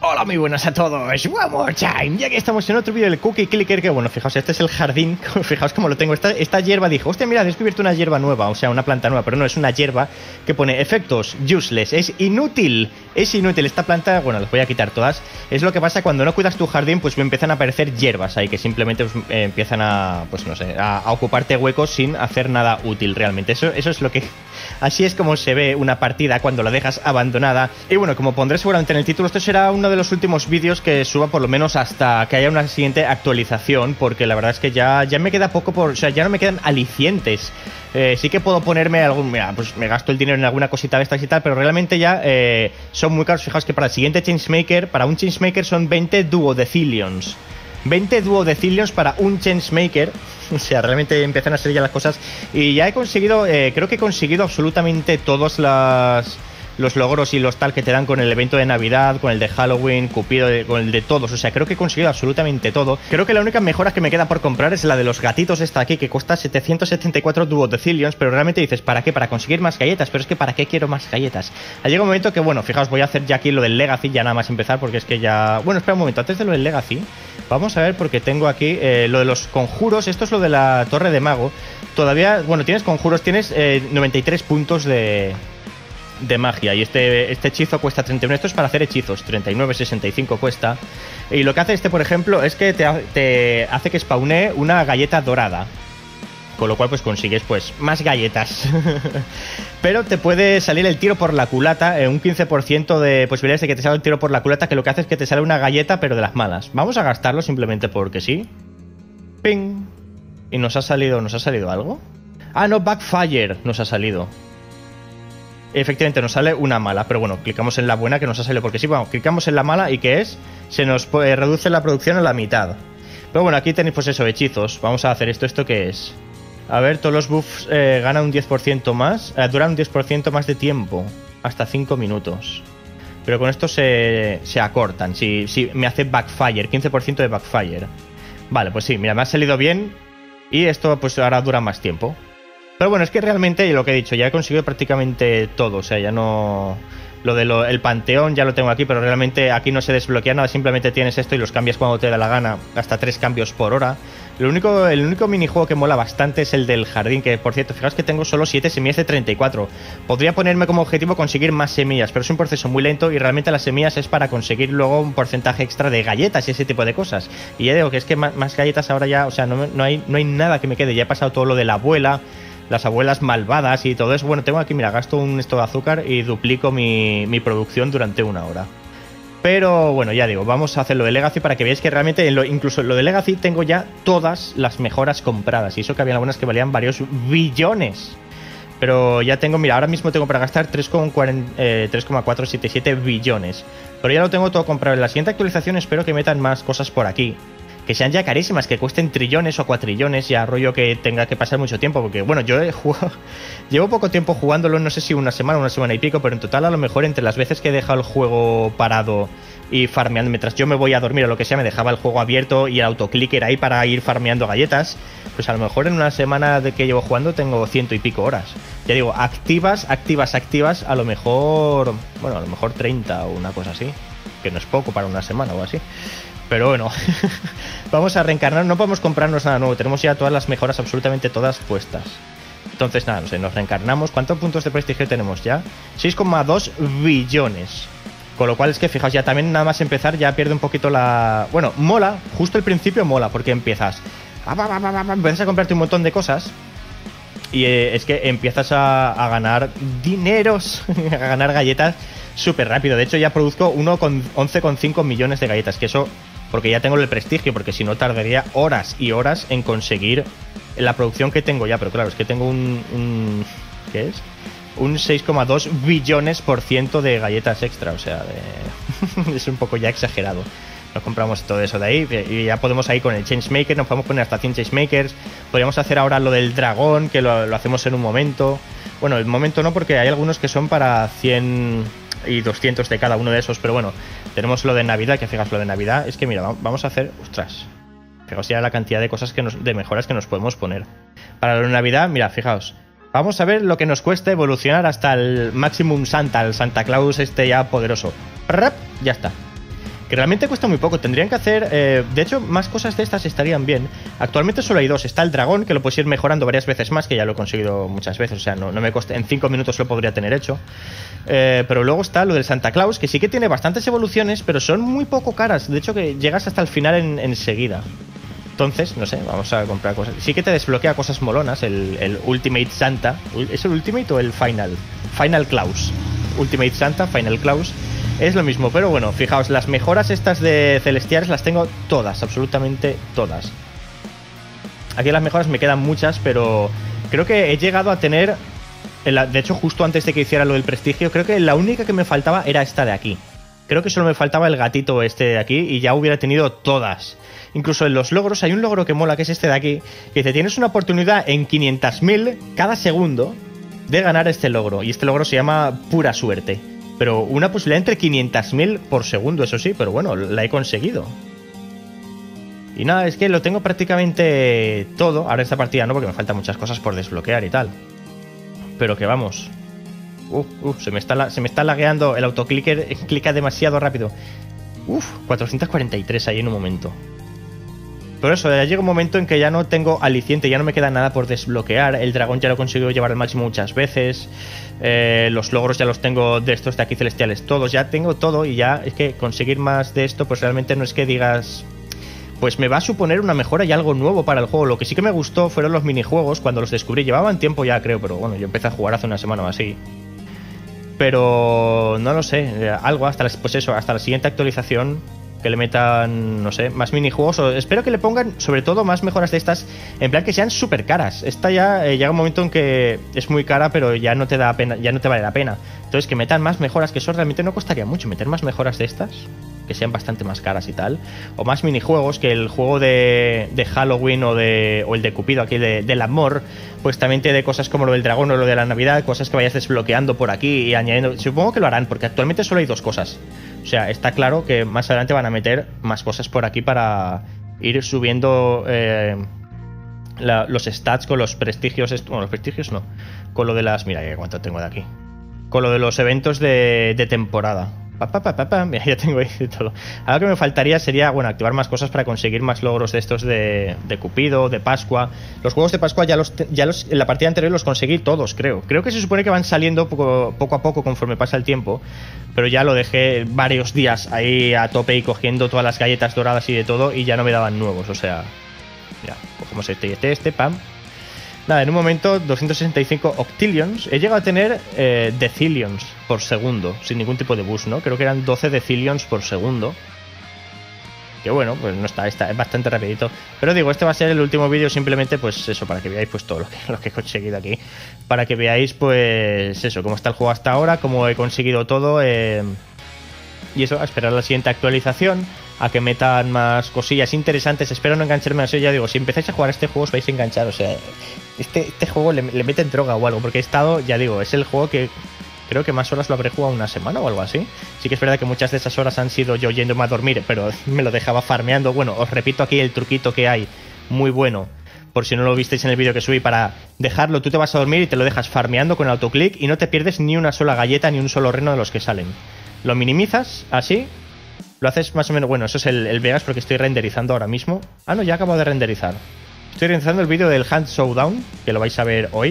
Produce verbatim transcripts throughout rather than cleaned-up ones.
Hola, muy buenas a todos, one more time. Ya que estamos en otro vídeo del Cookie Clicker, que bueno, fijaos, este es el jardín. Fijaos cómo lo tengo, esta, esta hierba, dije, hostia, mira, he descubierto una hierba nueva, o sea, una planta nueva, pero no, es una hierba que pone efectos useless, es inútil. Es inútil, esta planta, bueno, las voy a quitar todas. Es lo que pasa cuando no cuidas tu jardín, pues me empiezan a aparecer hierbas ahí, que simplemente pues, eh, empiezan a, pues no sé, a, a ocuparte huecos sin hacer nada útil realmente. Eso, eso es lo que... Así es como se ve una partida cuando la dejas abandonada. Y bueno, como pondré seguramente en el título, esto será uno de los últimos vídeos que suba por lo menos hasta que haya una siguiente actualización, porque la verdad es que ya, ya me queda poco por... O sea, ya no me quedan alicientes. Eh, sí que puedo ponerme algún... Mira, pues me gasto el dinero en alguna cosita de estas y tal, pero realmente ya eh, son muy caros. Fijaos que para el siguiente Changemaker, para un Changemaker son veinte duodecillions. veinte duodecillions para un Changemaker. O sea, realmente empiezan a ser ya las cosas. Y ya he conseguido, eh, creo que he conseguido absolutamente todos las, los logros y los tal que te dan con el evento de Navidad, con el de Halloween, Cupido, con el de todos. O sea, creo que he conseguido absolutamente todo. Creo que la única mejora que me queda por comprar es la de los gatitos esta aquí, que cuesta setecientos setenta y cuatro duodecillions. Pero realmente dices, ¿para qué? Para conseguir más galletas. Pero es que ¿para qué quiero más galletas? Ha llegado un momento que, bueno, fijaos, voy a hacer ya aquí lo del Legacy, ya nada más empezar, porque es que ya... Bueno, espera un momento, antes de lo del Legacy... Vamos a ver, porque tengo aquí eh, lo de los conjuros. Esto es lo de la Torre de Mago. Todavía, bueno, tienes conjuros, tienes eh, noventa y tres puntos de, de magia. Y este, este hechizo cuesta treinta y uno. Esto es para hacer hechizos. treinta y nueve, sesenta y cinco cuesta. Y lo que hace este, por ejemplo, es que te, te hace que spawnee una galleta dorada. Con lo cual pues consigues pues más galletas. Pero te puede salir el tiro por la culata, eh, un quince por ciento de posibilidades de que te salga el tiro por la culata, que lo que hace es que te sale una galleta pero de las malas. Vamos a gastarlo simplemente porque sí. Ping. Y nos ha salido, ¿nos ha salido algo? Ah, no, Backfire nos ha salido. Efectivamente nos sale una mala, pero bueno, clicamos en la buena que nos ha salido porque sí. Bueno, clicamos en la mala y ¿qué es? Se nos eh, reduce la producción a la mitad. Pero bueno, aquí tenéis pues eso, hechizos. Vamos a hacer esto, ¿esto qué es? A ver, todos los buffs eh, ganan un diez por ciento más, eh, duran un diez por ciento más de tiempo, hasta cinco minutos. Pero con esto se, se acortan, si, si me hace Backfire, quince por ciento de Backfire. Vale, pues sí, mira, me ha salido bien y esto pues ahora dura más tiempo. Pero bueno, es que realmente lo que he dicho, ya he conseguido prácticamente todo, o sea, ya no... Lo del de el panteón ya lo tengo aquí, pero realmente aquí no se desbloquea nada, simplemente tienes esto y los cambias cuando te da la gana, hasta tres cambios por hora. Lo único, el único minijuego que mola bastante es el del jardín, que por cierto, fijaos que tengo solo siete semillas de treinta y cuatro. Podría ponerme como objetivo conseguir más semillas, pero es un proceso muy lento y realmente las semillas es para conseguir luego un porcentaje extra de galletas y ese tipo de cosas. Y ya digo que es que más, más galletas ahora ya, o sea, no, no, hay, no hay nada que me quede, ya he pasado todo lo de la abuela, las abuelas malvadas y todo eso. Bueno, tengo aquí, mira, gasto un esto de azúcar y duplico mi, mi producción durante una hora. Pero bueno, ya digo, vamos a hacer lo de Legacy para que veáis que realmente, en lo, incluso en lo de Legacy, tengo ya todas las mejoras compradas. Y eso que había algunas que valían varios billones. Pero ya tengo, mira, ahora mismo tengo para gastar tres coma cuatrocientos setenta y siete billones. Pero ya lo tengo todo comprado. En la siguiente actualización espero que metan más cosas por aquí. Que sean ya carísimas, que cuesten trillones o cuatrillones, ya rollo que tenga que pasar mucho tiempo, porque bueno, yo he jugado, llevo poco tiempo jugándolo, no sé si una semana, una semana y pico, pero en total a lo mejor entre las veces que he dejado el juego parado y farmeando, mientras yo me voy a dormir o lo que sea, me dejaba el juego abierto y el autoclicker ahí para ir farmeando galletas, pues a lo mejor en una semana de que llevo jugando tengo ciento y pico horas. Ya digo, activas, activas, activas, a lo mejor, bueno, a lo mejor treinta o una cosa así, que no es poco para una semana o así. Pero bueno, vamos a reencarnar, no podemos comprarnos nada nuevo, tenemos ya todas las mejoras, absolutamente todas puestas. Entonces nada, no sé, nos reencarnamos. ¿Cuántos puntos de prestigio tenemos ya? seis coma dos billones. Con lo cual es que, fijaos, ya también nada más empezar ya pierde un poquito la... Bueno, mola, justo al principio mola, porque empiezas... Empiezas a comprarte un montón de cosas y eh, es que empiezas a, a ganar dineros, a ganar galletas súper rápido. De hecho ya produzco once coma cinco millones de galletas, que eso... Porque ya tengo el prestigio, porque si no tardaría horas y horas en conseguir la producción que tengo ya. Pero claro, es que tengo un... un ¿qué es? Un seis coma dos billones por ciento de galletas extra, o sea, de... es un poco ya exagerado. Nos compramos todo eso de ahí y ya podemos ir con el Changemaker, nos podemos poner hasta cien Changemakers. Podríamos hacer ahora lo del dragón, que lo, lo hacemos en un momento. Bueno, el momento no, porque hay algunos que son para cien y doscientos de cada uno de esos, pero bueno, tenemos lo de Navidad, que fijas, lo de Navidad es que mira, vamos a hacer, ostras, fijaos ya la cantidad de cosas que nos, de mejoras que nos podemos poner. Para lo de Navidad, mira, fijaos, vamos a ver lo que nos cuesta evolucionar hasta el Maximum Santa, el Santa Claus este ya poderoso. Ya está. que realmente cuesta muy poco. Tendrían que hacer, eh, de hecho, más cosas de estas estarían bien. Actualmente solo hay dos. Está el dragón, que lo puedes ir mejorando varias veces más, que ya lo he conseguido muchas veces, o sea, no, no me costa, en cinco minutos lo podría tener hecho. Eh, pero luego está lo del Santa Claus, que sí que tiene bastantes evoluciones, pero son muy poco caras. De hecho, que llegas hasta el final en, enseguida. Entonces, no sé, vamos a comprar cosas. Sí que te desbloquea cosas molonas, el, el Ultimate Santa. ¿Es el Ultimate o el Final? Final Claus. Ultimate Santa, Final Claus. Es lo mismo, pero bueno, fijaos, las mejoras estas de celestiales las tengo todas, absolutamente todas. Aquí las mejoras me quedan muchas, pero creo que he llegado a tener... De hecho, justo antes de que hiciera lo del prestigio, creo que la única que me faltaba era esta de aquí. Creo que solo me faltaba el gatito este de aquí y ya hubiera tenido todas. Incluso en los logros hay un logro que mola, que es este de aquí, que dice, tienes una oportunidad en quinientos mil cada segundo de ganar este logro. Y este logro se llama pura suerte. Pero una posibilidad entre quinientos mil por segundo, eso sí, pero bueno, la he conseguido. Y nada, es que lo tengo prácticamente todo. Ahora esta partida no, porque me faltan muchas cosas por desbloquear y tal. Pero que vamos. Uf, uf, se me está, la, se me está lagueando el autoclicker, clica demasiado rápido. Uf, cuatrocientos cuarenta y tres ahí en un momento. Pero eso, ya llega un momento en que ya no tengo aliciente, ya no me queda nada por desbloquear. El dragón ya lo he conseguido llevar al máximo muchas veces. Eh, los logros ya los tengo de estos de aquí celestiales todos. Ya tengo todo y ya es que conseguir más de esto, pues realmente no es que digas... Pues me va a suponer una mejora y algo nuevo para el juego. Lo que sí que me gustó fueron los minijuegos. Cuando los descubrí, llevaban tiempo ya creo, pero bueno, yo empecé a jugar hace una semana o así. Pero no lo sé, algo hasta la, pues eso, hasta la siguiente actualización, que le metan, no sé, más minijuegos. O espero que le pongan, sobre todo, más mejoras de estas, en plan que sean súper caras. Esta ya eh, llega un momento en que es muy cara, pero ya no te da pena, ya no te vale la pena. Entonces que metan más mejoras, que eso realmente no costaría mucho, meter más mejoras de estas, que sean bastante más caras y tal. O más minijuegos, que el juego de, de Halloween o, de, o el de Cupido, aquí de, del amor, pues también te dé cosas como lo del dragón o lo de la Navidad, cosas que vayas desbloqueando por aquí y añadiendo. Supongo que lo harán, porque actualmente solo hay dos cosas. O sea, está claro que más adelante van a meter más cosas por aquí para ir subiendo eh, la, los stats con los prestigios. Bueno, los prestigios no. Con lo de las... Mira, ¿cuánto tengo de aquí? Con lo de los eventos de, de temporada. Pa, pa, pa, pa, pa. Mira, ya tengo ahí de todo. Algo que me faltaría sería, bueno, activar más cosas para conseguir más logros de estos de, de Cupido, de Pascua. Los juegos de Pascua ya los, ya los en la partida anterior los conseguí todos, creo. Creo que se supone que van saliendo poco, poco a poco conforme pasa el tiempo. Pero ya lo dejé varios días ahí a tope y cogiendo todas las galletas doradas y de todo, y ya no me daban nuevos, o sea... Ya, cogemos este y este, este, pam. Nada, en un momento, doscientos sesenta y cinco octillions. He llegado a tener eh, decillions por segundo, sin ningún tipo de boost, ¿no? Creo que eran doce decillions por segundo. Que bueno, pues no está, está, es bastante rapidito. Pero digo, este va a ser el último vídeo, simplemente pues eso, para que veáis pues todo lo que, lo que he conseguido aquí. Para que veáis pues eso, cómo está el juego hasta ahora, cómo he conseguido todo. Eh, y eso, a esperar la siguiente actualización, a que metan más cosillas interesantes. Espero no engancharme a eso, ya digo, si empezáis a jugar a este juego os vais a enganchar, o sea, este, este juego le, le meten droga o algo, porque he estado, ya digo, es el juego que creo que más horas lo habré jugado una semana o algo así. Sí que es verdad que muchas de esas horas han sido yo yéndome a dormir, pero me lo dejaba farmeando. Bueno, os repito aquí el truquito que hay, muy bueno, por si no lo visteis en el vídeo que subí, para dejarlo, tú te vas a dormir y te lo dejas farmeando con el autoclick y no te pierdes ni una sola galleta ni un solo reno de los que salen. Lo minimizas, así, lo haces más o menos... Bueno, eso es el, el Vegas porque estoy renderizando ahora mismo. Ah, no, ya acabo de renderizar. Estoy renderizando el vídeo del Hand Showdown, que lo vais a ver hoy.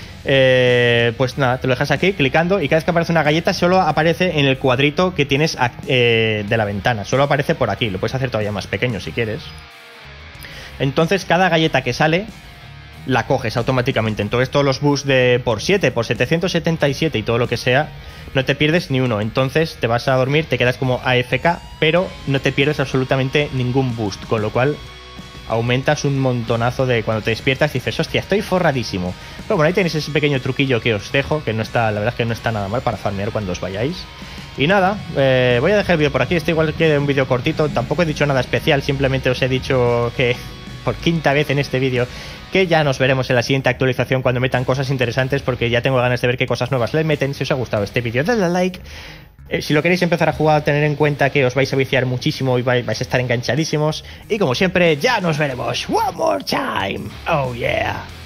Eh, pues nada, te lo dejas aquí, clicando, y cada vez que aparece una galleta solo aparece en el cuadrito que tienes eh, de la ventana. Solo aparece por aquí, lo puedes hacer todavía más pequeño si quieres. Entonces cada galleta que sale la coges automáticamente. Entonces todos los boosts de por siete, por setecientos setenta y siete y todo lo que sea, no te pierdes ni uno. Entonces te vas a dormir, te quedas como A F K, pero no te pierdes absolutamente ningún boost, con lo cual aumentas un montonazo de cuando te despiertas y dices, hostia, estoy forradísimo. Pero bueno, ahí tenéis ese pequeño truquillo que os dejo, que no está, la verdad es que no está nada mal para farmear cuando os vayáis. Y nada, eh, voy a dejar el vídeo por aquí. Este igual queda un vídeo cortito, tampoco he dicho nada especial, simplemente os he dicho que por quinta vez en este vídeo que ya nos veremos en la siguiente actualización cuando metan cosas interesantes, porque ya tengo ganas de ver qué cosas nuevas le meten. Si os ha gustado este vídeo, dadle a like. Eh, si lo queréis empezar a jugar, tened en cuenta que os vais a viciar muchísimo y vais a estar enganchadísimos. Y como siempre, ya nos veremos. One more time. Oh yeah.